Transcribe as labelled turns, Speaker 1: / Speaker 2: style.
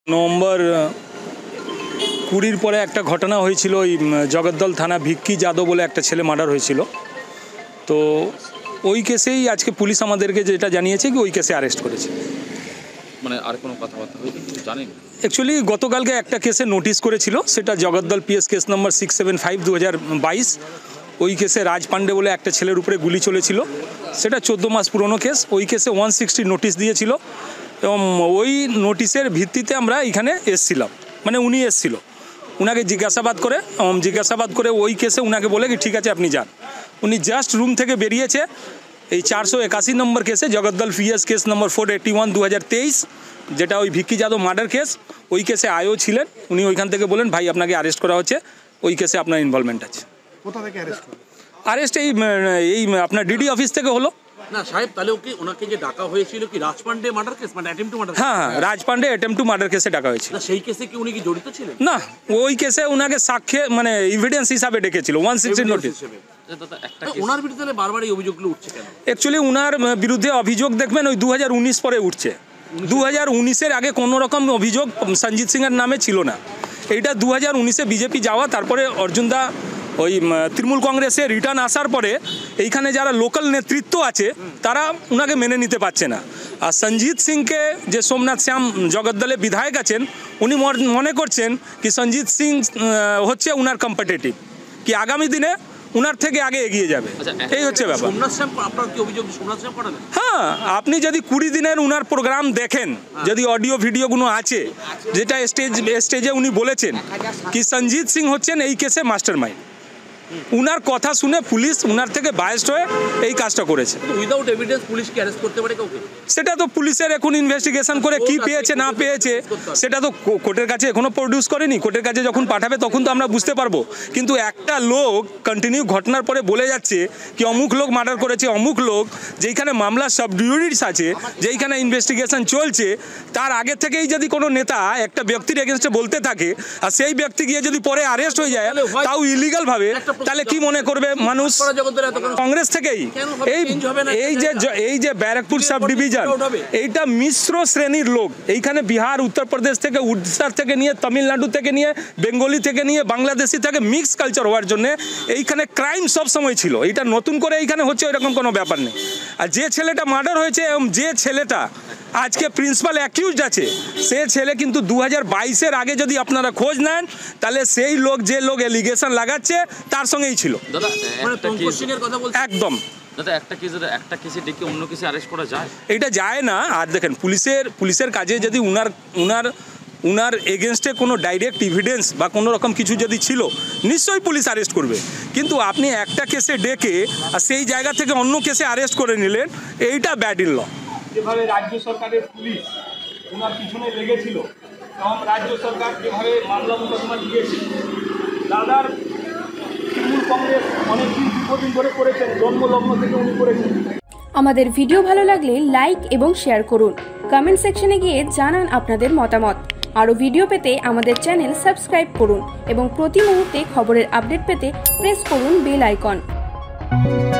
Speaker 1: November 20 পরে একটা ঘটনা হয়েছিল, ওই জগদ্দল থানা ভিক্কি যাদব বলে একটা ছেলে মার্ডার হয়েছিল। তো ওই কেসেই আজকে পুলিশ আমাদেরকে যেটা জানিয়েছে কি ওই কেসে অ্যারেস্ট করেছে।
Speaker 2: মানে আর কোনো কথাবার্তা হয়েছে জানেন?
Speaker 1: অ্যাকচুয়ালি গতকালকে একটা কেসে নোটিশ করেছিল, সেটা জগদ্দল পিএস কেস নম্বর 675/2022। ওই কেসে রাজ পান্ডে বলে একটা ছেলের উপরে গুলি চলেছিল, সেটা 14 মাস পুরনো কেস। ওই কেসে 160 নোটিশ দিয়েছিল এবং ওই নোটিশের ভিত্তিতে আমরা এখানে এসছিলাম, মানে উনি এসছিল। উনাকে জিজ্ঞাসাবাদ করে ওই কেসে উনাকে বলে কি ঠিক আছে আপনি যান। উনি জাস্ট রুম থেকে বেরিয়েছে। এই 481 নম্বর কেসে জগদ্দল পিএস কেস নম্বর 481/2023, যেটা ওই ভিক্কি যাদব মার্ডার কেস, ওই কেসে আয়ও ছিলেন। উনি ওইখান থেকে বলেন ভাই আপনাকে অ্যারেস্ট করা হচ্ছে, ওই কেসে আপনার ইনভলভমেন্ট আছে।
Speaker 3: কোথা থেকে অ্যারেস্ট হলো?
Speaker 1: অ্যারেস্ট এই আপনার ডিডি অফিস থেকে হলো।
Speaker 2: না সাহেব, তাহলে ওনাকে যে ডাকা হয়েছিল কি রাজ পান্ডে মার্ডার কেস, মানে অ্যাটেম্প্ট টু মার্ডার?
Speaker 1: হ্যাঁ, Raj Pandey attempt to murder কেসে ডাকা হয়েছিল।
Speaker 2: সেই কেসে কি উনি কি জড়িত ছিলেন?
Speaker 1: না, ওই কেসে উনাকে সাক্ষ্য মানে এভিডেন্স হিসাবে ডেকেছিল 160 নোটিশ।
Speaker 2: ওনার বিরুদ্ধে বারবার এই অভিযোগগুলো উঠছে কেন?
Speaker 1: অ্যাকচুয়ালি উনার বিরুদ্ধে অভিযোগ দেখবেন ওই 2019 পরে উঠছে। 2019-এর আগে কোনো রকম অভিযোগ সঞ্জিত সিংয়ের নামে ছিল না। এইটা 2019-এ বিজেপি যাওয়া, তারপরে অর্জুনদা ওই তৃণমূল কংগ্রেসে রিটার্ন আসার পরে এইখানে যারা লোকাল নেতৃত্ব আছে তারা উনাকে মেনে নিতে পারছে না। আর সঞ্জিত সিংকে যে সোমনাথ শ্যাম জগদ্দলে বিধায়ক আছেন, উনি মনে করছেন কি সঞ্জিত সিং হচ্ছে উনার কম্পিটিটিভ, কি আগামী দিনে উনার থেকে আগে এগিয়ে যাবে। এই হচ্ছে ব্যাপার। হ্যাঁ, আপনি যদি 20 দিনের উনার প্রোগ্রাম দেখেন, যদি অডিও ভিডিওগুলো আছে, যেটা স্টেজে উনি বলেছেন কি সঞ্জিত সিং হচ্ছেন এই কেসে মাস্টার মাইন্ড। উনার কথা শুনে পুলিশ উনার থেকে বায়াসড হয়ে এই কাজটা করেছে।
Speaker 2: উইদাউট এভিডেন্স পুলিশ কি অ্যারেস্ট করতে পারে কাউকে?
Speaker 1: সেটা তো পুলিশের এখন ইনভেস্টিগেশন করে কি পেয়েছে না পেয়েছে সেটা তো কোর্টের কাছে এখনো প্রডিউস করেনি। কোর্টের কাছে যখন পাঠাবে তখন তো আমরা বুঝতে পারবো। কিন্তু একটা লোক কন্টিনিউ ঘটনার পরে বলে যাচ্ছে কি অমুক লোক মার্ডার করেছে, অমুক লোক, যেইখানে মামলা সাবডিউরিটস আছে, যেইখানে ইনভেস্টিগেশন চলছে, তার আগে থেকেই যদি কোনো নেতা একটা ব্যক্তির এগেনস্টে বলতে থাকে আর সেই ব্যক্তি গিয়ে যদি পরে অ্যারেস্ট হয়ে যায়, তাও ইলিগাল ভাবে, তাহলে কি মনে করবে মানুষ? কংগ্রেস থেকেই এই যে ব্যারাকপুর সাব ডিভিশন, এইটা মিশ্র শ্রেণীর লোক। এইখানে বিহার, উত্তরপ্রদেশ থেকে, উড়িষ্যার থেকে নিয়ে, তামিলনাড়ু থেকে নিয়ে, বেঙ্গলি থেকে নিয়ে, বাংলাদেশি থেকে মিক্স কালচার হওয়ার জন্য এইখানে ক্রাইম সব সময় ছিল। এইটা নতুন করে এইখানে হচ্ছে এরকম কোনো ব্যাপার নেই। আর যে ছেলেটা মার্ডার হয়েছে এবং যে ছেলেটা আজকে প্রিন্সিপাল অ্যাকিউজড আছে, সে ছেলে কিন্তু 2022-এর আগে যদি আপনারা খোঁজ নেন, তাহলে সেই লোক যে লোক এলিগেশন লাগাচ্ছে তার সঙ্গেই ছিল। একদম
Speaker 2: একটা কেসে ডেকে অন্য কেসে অ্যারেস্ট করা যায়?
Speaker 1: এটা যায় না। আর দেখেন পুলিশের কাজে যদি উনার এগেনস্টে কোনো ডাইরেক্ট এভিডেন্স বা কোনো রকম কিছু যদি ছিল, নিশ্চয়ই পুলিশ অ্যারেস্ট করবে। কিন্তু আপনি একটা কেসে ডেকে আর সেই জায়গা থেকে অন্য কেসে অ্যারেস্ট করে নিলেন, এইটা ব্যাড ইন ল। যেভাবে রাজ্য সরকারের পুলিশ ওনার পিছনে লেগেছিল এবং রাজ্য সরকার যেভাবে মামলা মোকদ্দমা দিয়েছে, দাদার তৃণমূল কংগ্রেস অনেকদিন দীর্ঘদিন ধরে করেছেন, জন্মলগ্ন থেকে উনি করেছেন।
Speaker 4: আমাদের ভিডিও ভালো লাগলে লাইক এবং শেয়ার করুন। কমেন্ট সেকশনে গিয়ে জানান আপনাদের মতামত। আরও ভিডিও পেতে আমাদের চ্যানেল সাবস্ক্রাইব করুন এবং প্রতি মুহূর্তে খবরের আপডেট পেতে প্রেস করুন বেল আইকন।